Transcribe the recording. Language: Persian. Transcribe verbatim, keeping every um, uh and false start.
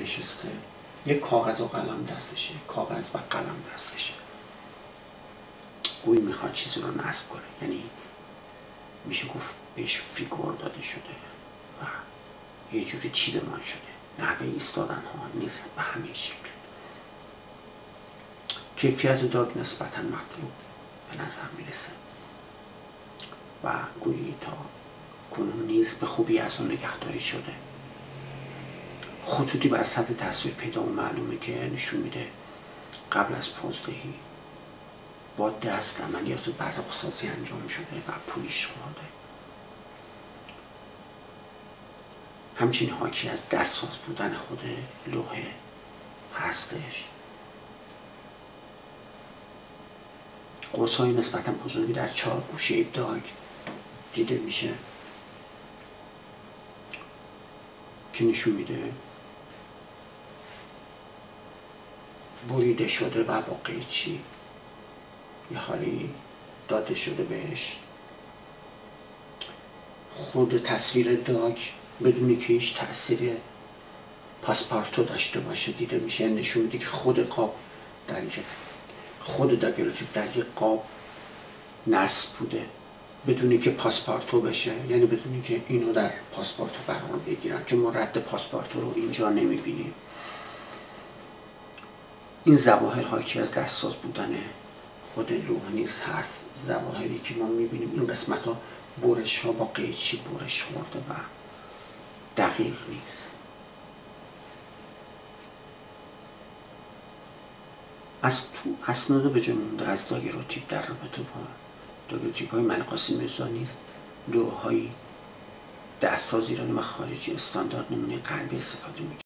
نشسته، یک کاغذ و قلم دستشه، کاغذ و قلم دستشه، گویی میخواد چیزی رو نصب کنه، یعنی میشه گفت بهش فیگور داده شده و یه جوری چیدمان شده. نحوه ایستادن ها نیست به همین شکل. کیفیت داگ نسبتا مطلوب به نظر میرسه و گویی تا کنون نیز به خوبی از اون نگهداری شده. خطوطی بر سطح تصویر پیدا و معلومه که نشون میده قبل از پوزدهی با دست عملیات برق سازی انجام شده و پولیش خورده. همچنین حاکی از دستساز بودن خود لوحه هستش. قوس‌های نسبتا بزرگی در چهار گوشه داگ دیده میشه که نشون میده بریده شده و با قیچی یه حالی داده شده بهش. خود تصویر داگ بدونی که هیچ تأثیر پاسپارتو داشته باشه دیده میشه، نشون میده که خود قاب در یک خود داگراتیپ در یک قاب نصب بوده بدونی که پاسپارتو بشه، یعنی بدونی که اینو در پاسپارتو قرار بگیرن، چون ما رد پاسپارتو رو اینجا نمیبینیم. این ظواهر حاکی از دستساز بودن خود لوح نیست هست، ظواهری که ما میبینیم این قسمت ها برش ها با قیچی برش خورده و دقیق نیست. از تو اسناد به جا مونده از داگراتیپ در رابطه با داگراتیپ های ملک قاسم میرزا نیست. لوح های دستساز ایرانی و خارجی استاندارد نمونه غربی استفاده میکنه.